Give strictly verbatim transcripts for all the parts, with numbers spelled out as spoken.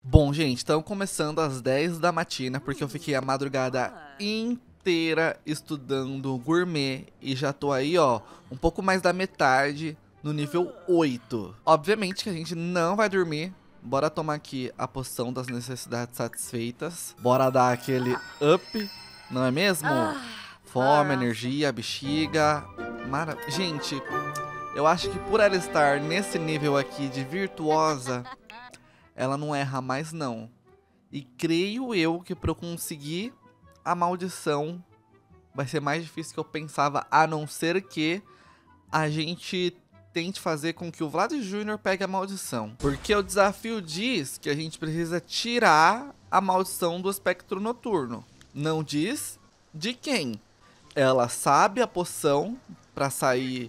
Bom, gente, estamos começando às dez da matina, porque eu fiquei a madrugada inteira estudando gourmet e já tô aí, ó, um pouco mais da metade no nível oito. Obviamente que a gente não vai dormir. Bora tomar aqui a poção das necessidades satisfeitas. Bora dar aquele up, não é mesmo? Fome, energia, bexiga. Mara... Gente, eu acho que por ela estar nesse nível aqui de virtuosa, ela não erra mais não. E creio eu que para eu conseguir a maldição vai ser mais difícil que eu pensava, a não ser que a gente tente fazer com que o Vlad Júnior pegue a maldição. Porque o desafio diz que a gente precisa tirar a maldição do espectro noturno. Não diz de quem. Ela sabe a poção para sair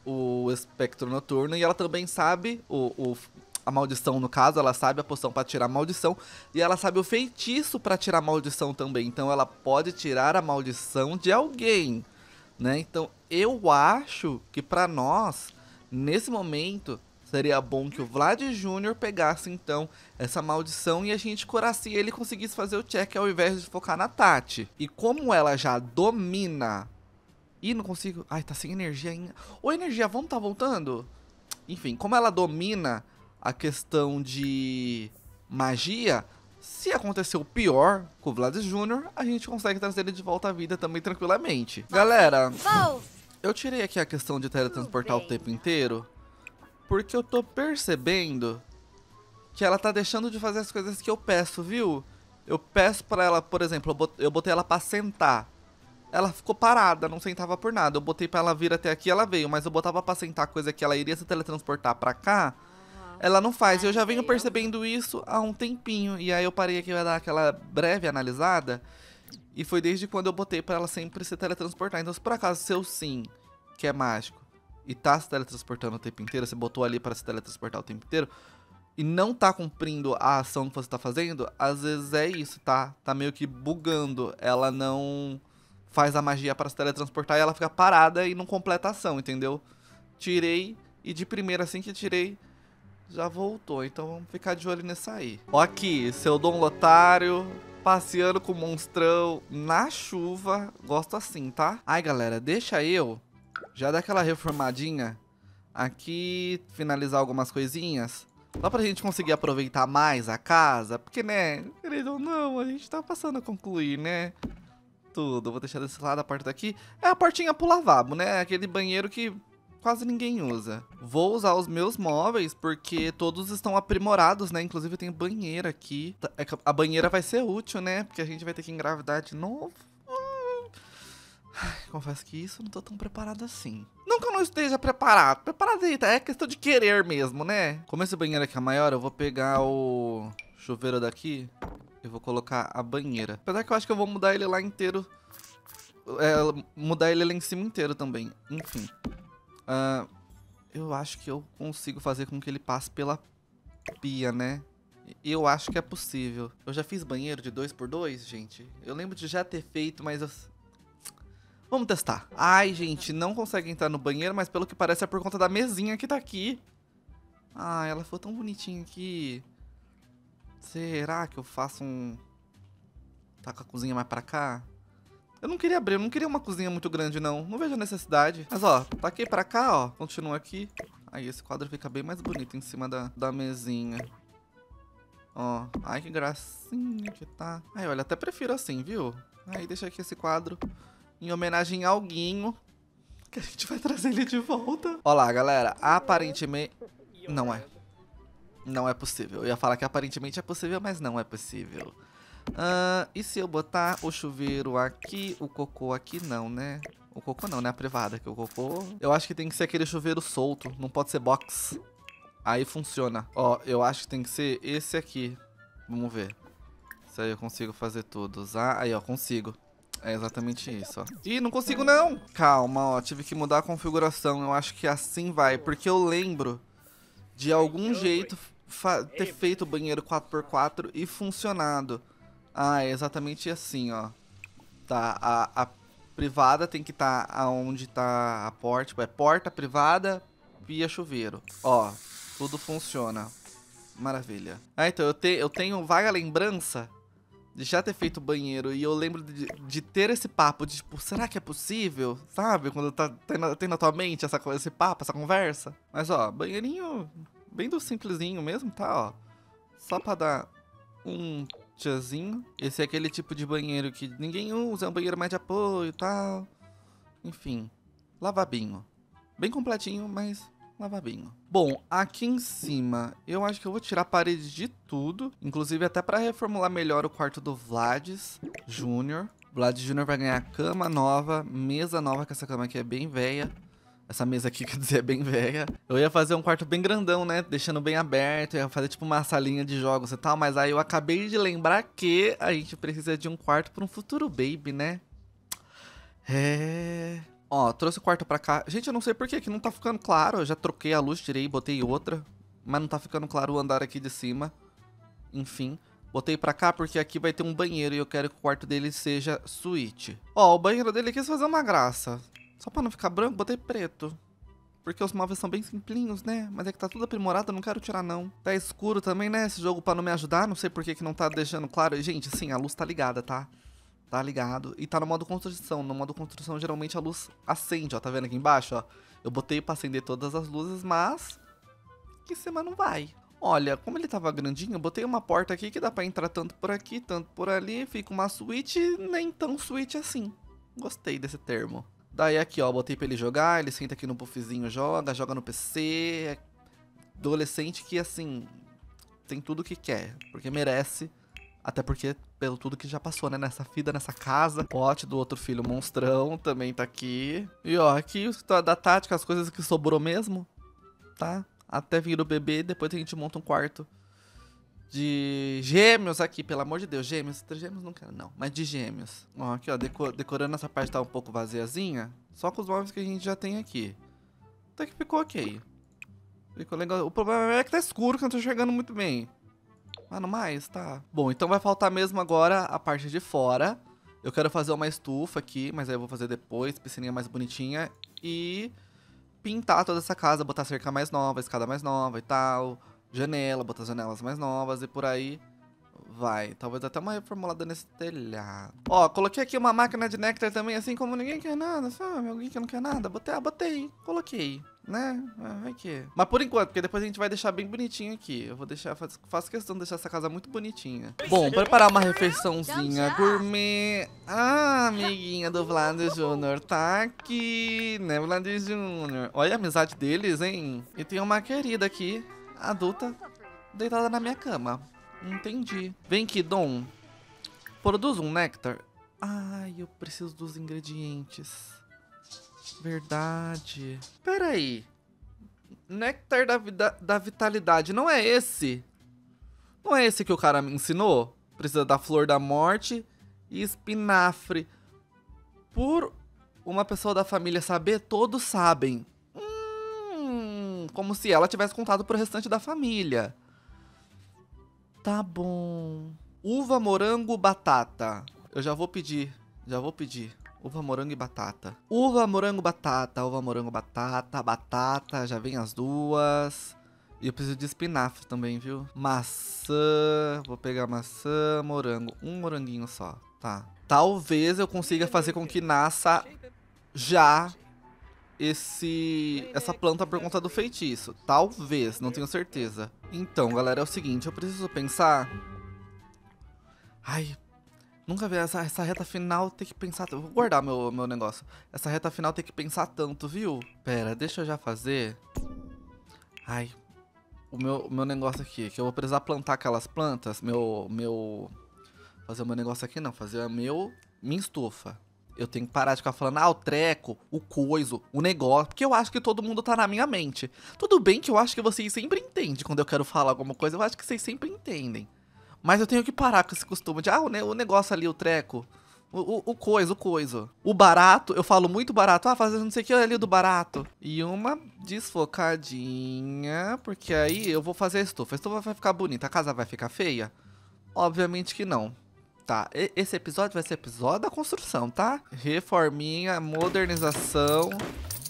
o espectro noturno e ela também sabe o, o a maldição, no caso, ela sabe a poção para tirar a maldição e ela sabe o feitiço para tirar a maldição também. Então ela pode tirar a maldição de alguém, né? Então eu acho que para nós, nesse momento, seria bom que o Vlad Júnior pegasse então essa maldição e a gente curasse ele e conseguisse fazer o check ao invés de focar na Tati. E como ela já domina... Ih, não consigo... Ai, tá sem energia ainda. Ô, energia, vamos tá voltando? Enfim, como ela domina a questão de magia, se acontecer o pior com o Vlad Júnior, a gente consegue trazer ele de volta à vida também tranquilamente. Galera, eu tirei aqui a questão de teletransportar o tempo inteiro, porque eu tô percebendo que ela tá deixando de fazer as coisas que eu peço, viu? Eu peço pra ela, por exemplo, eu botei ela pra sentar. Ela ficou parada, não sentava por nada. Eu botei pra ela vir até aqui, ela veio. Mas eu botava pra sentar coisa que ela iria se teletransportar pra cá, ela não faz. Eu já venho percebendo isso há um tempinho. E aí eu parei aqui, vai dar aquela breve analisada. E foi desde quando eu botei pra ela sempre se teletransportar. Então se por acaso seu sim, que é mágico, e tá se teletransportando o tempo inteiro, você botou ali pra se teletransportar o tempo inteiro, e não tá cumprindo a ação que você tá fazendo, às vezes é isso, tá? Tá meio que bugando. Ela não... faz a magia para se teletransportar e ela fica parada e não completa a ação, entendeu? Tirei e de primeira assim que tirei, já voltou. Então vamos ficar de olho nessa aí. Ó aqui, seu Dom Lotário, passeando com o monstrão na chuva. Gosto assim, tá? Ai, galera, deixa eu já dar aquela reformadinha aqui, finalizar algumas coisinhas. Só pra gente conseguir aproveitar mais a casa. Porque, né, querido ou não, a gente tá passando a concluir, né? Tudo, vou deixar desse lado a porta daqui. É a portinha pro lavabo, né? Aquele banheiro que quase ninguém usa. Vou usar os meus móveis porque todos estão aprimorados, né? Inclusive tem banheira aqui. A banheira vai ser útil, né? Porque a gente vai ter que engravidar de novo. Ai, confesso que isso eu não tô tão preparado assim. Não que eu não esteja preparado. Preparado aí, tá? É questão de querer mesmo, né? Como esse banheiro aqui é maior, eu vou pegar o chuveiro daqui. Eu vou colocar a banheira. Apesar que eu acho que eu vou mudar ele lá inteiro. É, mudar ele lá em cima inteiro também. Enfim. Uh, eu acho que eu consigo fazer com que ele passe pela pia, né? Eu acho que é possível. Eu já fiz banheiro de dois por dois, gente. Eu lembro de já ter feito, mas... Eu... Vamos testar. Ai, gente, não consegue entrar no banheiro, mas pelo que parece é por conta da mesinha que tá aqui. Ah, ela ficou tão bonitinha aqui. Será que eu faço um... Tá com a cozinha mais pra cá? Eu não queria abrir, eu não queria uma cozinha muito grande, não. Não vejo a necessidade. Mas, ó, taquei pra cá, ó. Continua aqui. Aí esse quadro fica bem mais bonito em cima da, da mesinha. Ó, ai que gracinha que tá. Ai, olha, até prefiro assim, viu? Aí deixa aqui esse quadro em homenagem ao Guinho, que a gente vai trazer ele de volta. Ó lá, galera, aparentemente... Não é. Não é possível. Eu ia falar que aparentemente é possível, mas não é possível. Uh, e se eu botar o chuveiro aqui, o cocô aqui não, né? O cocô não, né? A privada, que o cocô... Eu acho que tem que ser aquele chuveiro solto, não pode ser box. Aí funciona. Ó, eu acho que tem que ser esse aqui. Vamos ver. Isso aí eu consigo fazer tudo. Usar... Aí, ó, consigo. É exatamente isso, ó. Ih, não consigo não! Calma, ó, tive que mudar a configuração. Eu acho que assim vai, porque eu lembro de algum jeito ter feito o banheiro quatro por quatro e funcionado. Ah, é exatamente assim, ó. Tá, a, a privada tem que estar tá aonde tá a porta. Tipo, é porta, privada, pia, chuveiro. Ó, tudo funciona. Maravilha. Ah, então eu, te, eu tenho vaga lembrança de já ter feito banheiro. E eu lembro de, de ter esse papo de tipo, será que é possível? Sabe? Quando tá tendo, tem na tua mente essa, esse papo, essa conversa. Mas ó, banheirinho bem do simplesinho mesmo, tá? Ó, só pra dar um tchazinho. Esse é aquele tipo de banheiro que ninguém usa. É um banheiro mais de apoio e tal. Enfim, lavabinho. Bem completinho, mas... lavabinho. Bom, aqui em cima, eu acho que eu vou tirar a parede de tudo. Inclusive até pra reformular melhor o quarto do Vlades Júnior. Vlad Júnior vai ganhar cama nova, mesa nova, que essa cama aqui é bem velha. Essa mesa aqui, quer dizer, é bem velha. Eu ia fazer um quarto bem grandão, né? Deixando bem aberto. Eu ia fazer tipo uma salinha de jogos e tal. Mas aí eu acabei de lembrar que a gente precisa de um quarto para um futuro baby, né? É... Ó, trouxe o quarto pra cá. Gente, eu não sei por que que não tá ficando claro. Eu já troquei a luz, tirei e botei outra. Mas não tá ficando claro o andar aqui de cima. Enfim, botei pra cá porque aqui vai ter um banheiro e eu quero que o quarto dele seja suíte. Ó, o banheiro dele quis fazer uma graça. Só pra não ficar branco, botei preto. Porque os móveis são bem simplinhos, né? Mas é que tá tudo aprimorado, eu não quero tirar não. Tá escuro também, né? Esse jogo pra não me ajudar. Não sei por que que não tá deixando claro. Gente, sim, a luz tá ligada, tá? Tá ligado? E tá no modo construção. No modo construção, geralmente a luz acende, ó. Tá vendo aqui embaixo, ó? Eu botei pra acender todas as luzes, mas... aqui em cima não vai. Olha, como ele tava grandinho, eu botei uma porta aqui que dá pra entrar tanto por aqui, tanto por ali. Fica uma suíte, nem tão suíte assim. Gostei desse termo. Daí aqui, ó, botei pra ele jogar. Ele senta aqui no puffzinho, joga, joga no P C. É adolescente que, assim, tem tudo que quer, porque merece. Até porque, pelo tudo que já passou, né? Nessa vida, nessa casa. O pote do outro filho monstrão também tá aqui. E ó, aqui da tática, as coisas que sobrou mesmo, tá? Até vir o bebê, depois a gente monta um quarto de gêmeos aqui, pelo amor de Deus. Gêmeos, gêmeos não quero não, mas de gêmeos. Ó, aqui ó, decor, decorando essa parte tá um pouco vaziazinha. Só com os móveis que a gente já tem aqui. Até que ficou ok. Ficou legal. O problema é que tá escuro, que eu não tô enxergando muito bem. Ah, não mais? Tá. Bom, então vai faltar mesmo agora a parte de fora. Eu quero fazer uma estufa aqui, mas aí eu vou fazer depois, piscininha mais bonitinha. E pintar toda essa casa, botar cerca mais nova, escada mais nova e tal. Janela, botar janelas mais novas e por aí vai. Talvez até uma reformulada nesse telhado. Ó, coloquei aqui uma máquina de néctar também, assim como ninguém quer nada, sabe? Alguém que não quer nada. Botei, ah, botei, coloquei, né? Vai que. Mas por enquanto, porque depois a gente vai deixar bem bonitinho aqui. Eu vou deixar, faço, faço questão de deixar essa casa muito bonitinha. Bom, preparar uma refeiçãozinha gourmet. Ah, amiguinha do Vlad Júnior tá aqui, né, Vlad Júnior? Olha a amizade deles, hein? E tem uma querida aqui, adulta, deitada na minha cama. Entendi. Vem aqui, Dom. Produz um néctar. Ai, eu preciso dos ingredientes. Verdade. Pera aí. Néctar da, vida, da vitalidade. Não é esse? Não é esse que o cara me ensinou? Precisa da flor da morte e espinafre. Por uma pessoa da família saber, todos sabem. Hum, como se ela tivesse contado pro restante da família. Tá bom. Uva, morango, batata. Eu já vou pedir. Já vou pedir. Uva, morango e batata. Uva, morango, batata. Uva, morango, batata. Batata. Já vem as duas. E eu preciso de espinafre também, viu? Maçã. Vou pegar maçã, morango. Um moranguinho só. Tá. Talvez eu consiga fazer com que nasça já esse essa planta por conta do feitiço. Talvez, não tenho certeza. Então, galera, é o seguinte, eu preciso pensar... Ai, nunca vi essa, essa reta final ter que pensar... Eu vou guardar meu, meu negócio. Essa reta final tem que pensar tanto, viu? Pera, deixa eu já fazer... Ai, o meu, o meu negócio aqui, que eu vou precisar plantar aquelas plantas. Meu, meu... Fazer o meu negócio aqui não, fazer o meu... Minha estufa. Eu tenho que parar de ficar falando, ah, o treco, o coiso, o negócio. Porque eu acho que todo mundo tá na minha mente. Tudo bem que eu acho que vocês sempre entendem quando eu quero falar alguma coisa. Eu acho que vocês sempre entendem. Mas eu tenho que parar com esse costume de, ah, o, ne o negócio ali, o treco. O, o, o coiso, o coiso. O barato, eu falo muito barato. Ah, fazer não sei o que ali do barato. E uma desfocadinha, porque aí eu vou fazer a estufa. A estufa vai ficar bonita, a casa vai ficar feia? Obviamente que não. Tá, esse episódio vai ser episódio da construção, tá? Reforminha, modernização.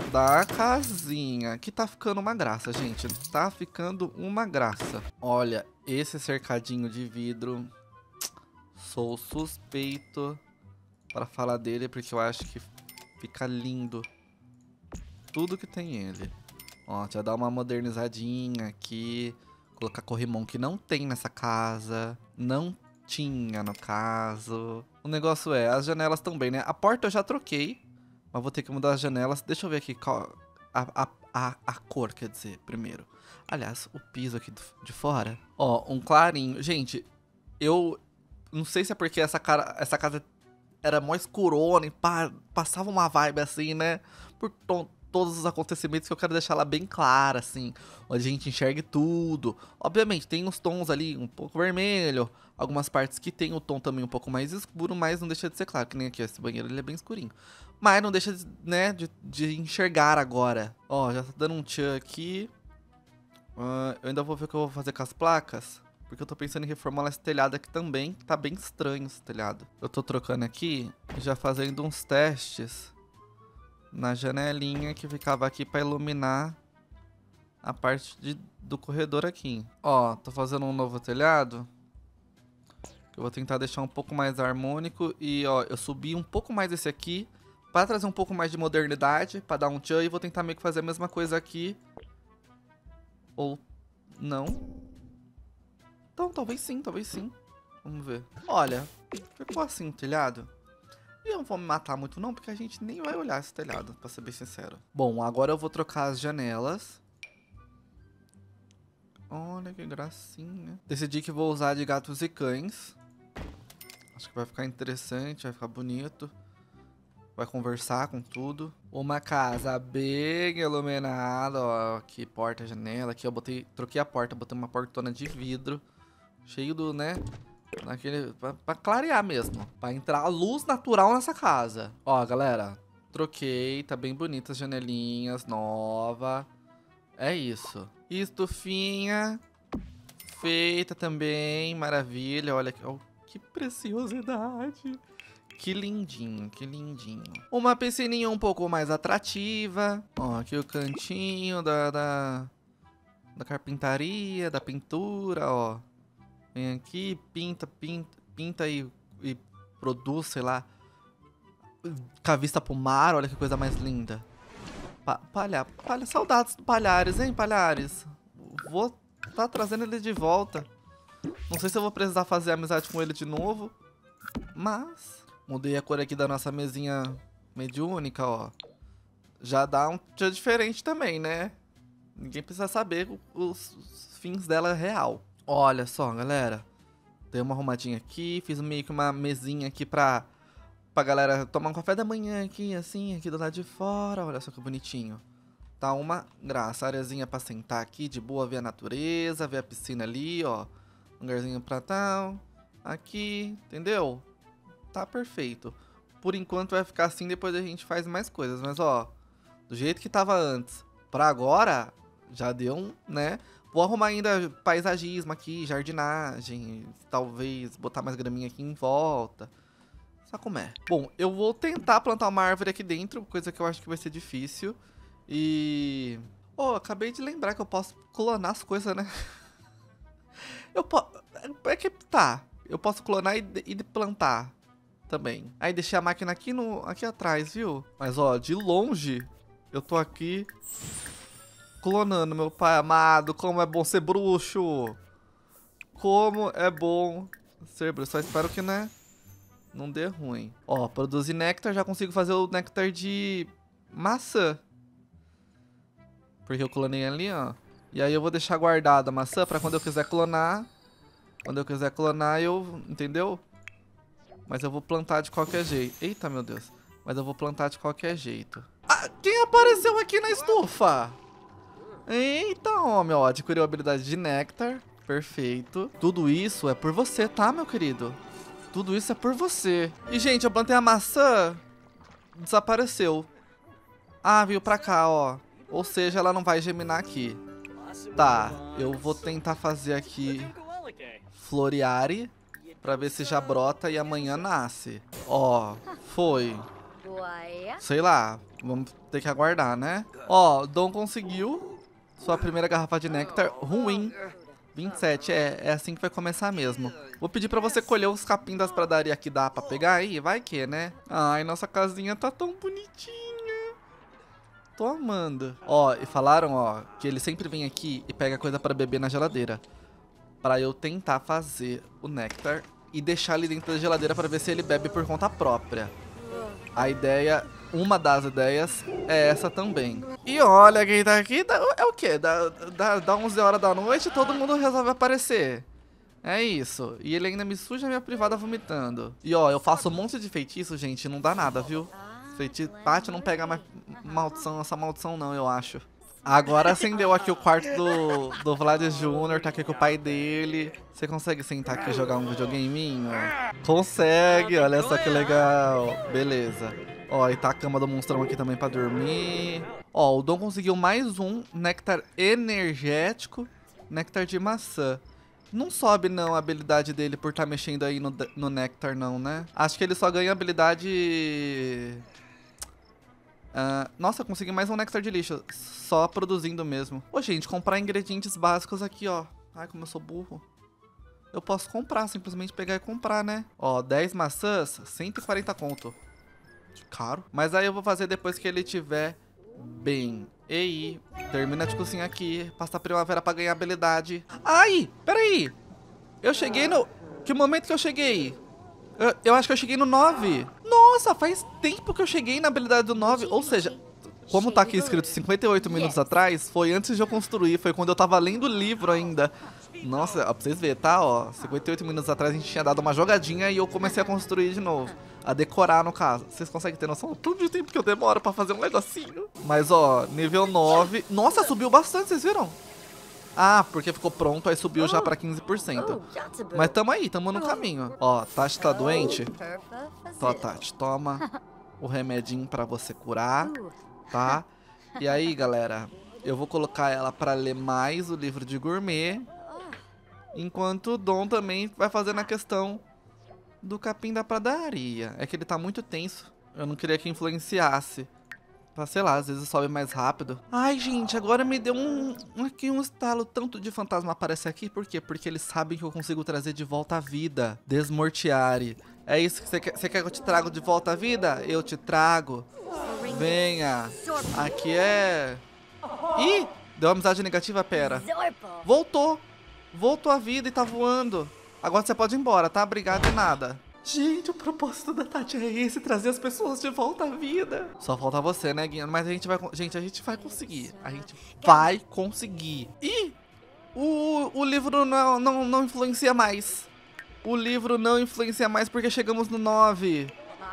da casinha. Que tá ficando uma graça, gente. Tá ficando uma graça. Olha, esse cercadinho de vidro. Sou suspeito para falar dele, porque eu acho que fica lindo tudo que tem ele. Ó, já dá uma modernizadinha aqui. Colocar corrimão que não tem nessa casa. Não tinha, no caso. O negócio é, as janelas também, né? A porta eu já troquei. Mas vou ter que mudar as janelas. Deixa eu ver aqui qual a, a, a, a cor, quer dizer, primeiro. Aliás, o piso aqui de fora. Ó, um clarinho. Gente, eu não sei se é porque essa, cara, essa casa era mó escurona e pá, passava uma vibe assim, né? Por to todos os acontecimentos que eu quero deixar ela bem clara, assim. Onde a gente enxergue tudo. Obviamente, tem uns tons ali um pouco vermelho. Algumas partes que tem o tom também um pouco mais escuro, mas não deixa de ser claro. Que nem aqui, esse banheiro ele é bem escurinho. Mas não deixa de, né, de, de enxergar agora. Ó, já tá dando um tchan aqui. Uh, eu ainda vou ver o que eu vou fazer com as placas. Porque eu tô pensando em reformular esse telhado aqui também. Tá bem estranho esse telhado. Eu tô trocando aqui e já fazendo uns testes na janelinha que ficava aqui pra iluminar a parte de, do corredor aqui. Ó, tô fazendo um novo telhado. Eu vou tentar deixar um pouco mais harmônico. E ó, eu subi um pouco mais esse aqui pra trazer um pouco mais de modernidade, pra dar um tchan. E vou tentar meio que fazer a mesma coisa aqui. Ou não. Então, talvez sim, talvez sim. Vamos ver. Olha, ficou assim o telhado. E eu não vou me matar muito não, porque a gente nem vai olhar esse telhado, pra ser bem sincero. Bom, agora eu vou trocar as janelas. Olha que gracinha. Decidi que vou usar de gatos e cães. Acho que vai ficar interessante, vai ficar bonito. Vai conversar com tudo. Uma casa bem iluminada, ó. Aqui, porta, janela. Aqui eu botei, troquei a porta, botei uma portona de vidro. Cheio do, né? Naquele, pra, pra clarear mesmo. Pra entrar luz natural nessa casa. Ó, galera. Troquei, tá bem bonita as janelinhas, nova. É isso. E estufinha. Feita também, maravilha. Olha que, ó, que preciosidade. Que lindinho, que lindinho. Uma piscininha um pouco mais atrativa. Ó, aqui o cantinho da, da, da carpintaria, da pintura, ó. Vem aqui, pinta, pinta, pinta e, e produz, sei lá. Com a vista pro mar, olha que coisa mais linda. Pa, palha, palha, saudades do Palhares, hein, Palhares? Vou tá trazendo ele de volta. Não sei se eu vou precisar fazer amizade com ele de novo. Mas mudei a cor aqui da nossa mesinha mediúnica, ó. Já dá um dia diferente também, né? Ninguém precisa saber os, os fins dela real. Olha só, galera. Dei uma arrumadinha aqui. Fiz meio que uma mesinha aqui pra, pra galera tomar um café da manhã aqui, assim, aqui do lado de fora. Olha só que bonitinho. Tá uma graça. Areazinha pra sentar aqui, de boa, ver a natureza, ver a piscina ali, ó. Um lugarzinho pra tal. Aqui, entendeu? Tá perfeito. Por enquanto vai ficar assim, depois a gente faz mais coisas. Mas, ó, do jeito que tava antes pra agora, já deu um, né? Vou arrumar ainda paisagismo aqui, jardinagem, talvez botar mais graminha aqui em volta. Só como é. Bom, eu vou tentar plantar uma árvore aqui dentro, coisa que eu acho que vai ser difícil. E... oh, acabei de lembrar que eu posso clonar as coisas, né? Eu posso... é que tá, eu posso clonar e, e plantar também. Aí deixei a máquina aqui, no... aqui atrás, viu? Mas ó, de longe, eu tô aqui... clonando, meu pai amado. Como é bom ser bruxo. Como é bom ser bruxo. Só espero que, né, não dê ruim. Ó, produzir néctar. Já consigo fazer o néctar de maçã. Porque eu clonei ali, ó. E aí eu vou deixar guardada a maçã pra quando eu quiser clonar. Quando eu quiser clonar, eu... entendeu? Mas eu vou plantar de qualquer jeito. Eita, meu Deus. Mas eu vou plantar de qualquer jeito. Ah, quem apareceu aqui na estufa? Eita, homem, ó, adquiriu a habilidade de néctar. Perfeito. Tudo isso é por você, tá, meu querido? Tudo isso é por você. E, gente, eu plantei a maçã. Desapareceu. Ah, veio pra cá, ó. Ou seja, ela não vai germinar aqui. Tá, eu vou tentar fazer aqui floreare pra ver se já brota e amanhã nasce. Ó, foi. Sei lá, vamos ter que aguardar, né? Ó, Dom conseguiu sua primeira garrafa de néctar ruim. vinte e sete, é, é assim que vai começar mesmo. Vou pedir pra você colher os capim das pradarias que dá pra pegar aí, vai que, né? Ai, nossa casinha tá tão bonitinha. Tô amando. Ó, e falaram, ó, que ele sempre vem aqui e pega coisa pra beber na geladeira. Pra eu tentar fazer o néctar e deixar ele dentro da geladeira pra ver se ele bebe por conta própria. A ideia, uma das ideias é essa também. E olha quem tá aqui, é o quê? Da, da, da onze horas da noite todo mundo resolve aparecer. É isso. E ele ainda me suja a minha privada vomitando. E ó, eu faço um monte de feitiço, gente, não dá nada, viu? Feitiço, Paty não pega mais maldição, essa maldição não, eu acho. Agora acendeu aqui o quarto do, do Vlad Júnior, tá aqui com o pai dele. Você consegue sentar aqui e jogar um videogameinho? Consegue, olha só que legal. Beleza. Ó, e tá a cama do monstrão aqui também pra dormir. Ó, o Dom conseguiu mais um néctar energético, néctar de maçã. Não sobe não a habilidade dele por estar tá mexendo aí no, no néctar não, né? Acho que ele só ganha habilidade... Uh, nossa, consegui mais um néctar de lixo. Só produzindo mesmo. Ô, gente, comprar ingredientes básicos aqui, ó. Ai, como eu sou burro. Eu posso comprar, simplesmente pegar e comprar, né? Ó, dez maçãs, cento e quarenta conto. Caro. Mas aí eu vou fazer depois que ele tiver bem. Ei, termina de cozinhar aqui. Passa a primavera pra ganhar habilidade. Ai, peraí. Eu cheguei no... Que momento que eu cheguei? Eu, eu acho que eu cheguei no nove. Nossa, faz tempo que eu cheguei na habilidade do nove. Ou seja, como tá aqui escrito cinquenta e oito minutos atrás, foi antes de eu construir. Foi quando eu tava lendo o livro ainda. Nossa, ó, pra vocês verem, tá? Ó, cinquenta e oito minutos atrás a gente tinha dado uma jogadinha e eu comecei a construir de novo. A decorar, no caso. Vocês conseguem ter noção do tanto de tempo que eu demoro pra fazer um negocinho? Mas, ó, nível nove... Nossa, subiu bastante, vocês viram? Ah, porque ficou pronto, aí subiu já pra quinze por cento. Mas tamo aí, tamo no caminho. Ó, Tati tá doente. Ó, Tati, toma o remedinho pra você curar, tá? E aí, galera, eu vou colocar ela pra ler mais o livro de gourmet. Enquanto o Dom também vai fazendo a questão do capim da pradaria. É que ele tá muito tenso. Eu não queria que influenciasse. Pra, sei lá, às vezes sobe mais rápido. Ai, gente, agora me deu um, um, aqui um estalo. Tanto de fantasma aparece aqui. Por quê? Porque eles sabem que eu consigo trazer de volta a vida. Desmortiare. É isso que você quer? Você quer que eu te trago de volta a vida? Eu te trago. Venha. Aqui é... Ih, deu amizade negativa, pera. Voltou. Voltou a vida e tá voando. Agora você pode ir embora, tá? Obrigado e nada. Gente, o propósito da Tati é esse, trazer as pessoas de volta à vida. Só falta você, né, Guiano? Mas a gente vai... Gente, a gente vai conseguir. A gente vai conseguir. Ih! O, o livro não, não, não influencia mais. O livro não influencia mais porque chegamos no nove.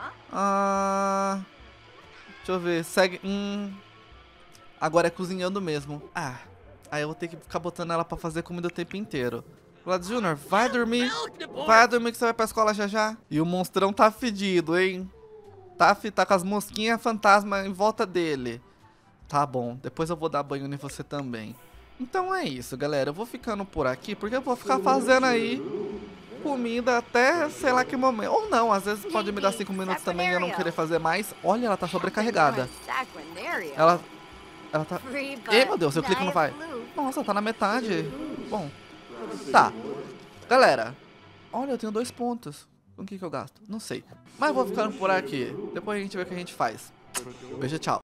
Ah... Deixa eu ver. Segue... Hum... Agora é cozinhando mesmo. Ah... Aí eu vou ter que ficar botando ela pra fazer comida o tempo inteiro. Vlad Júnior, vai dormir. Vai dormir que você vai pra escola já já. E o monstrão tá fedido, hein? Tá, tá com as mosquinhas fantasma em volta dele. Tá bom, depois eu vou dar banho em você também. Então é isso, galera. Eu vou ficando por aqui, porque eu vou ficar fazendo aí comida até sei lá que momento. Ou não, às vezes pode me dar cinco minutos também e eu não querer fazer mais. Olha, ela tá sobrecarregada. Ela... Ela tá... Ei, meu Deus, eu clico não vai. Nossa, tá na metade. Bom, tá. Galera, olha, eu tenho dois pontos. Com o que que eu gasto? Não sei. Mas vou ficando por aqui. Depois a gente vê o que a gente faz. Beijo, tchau.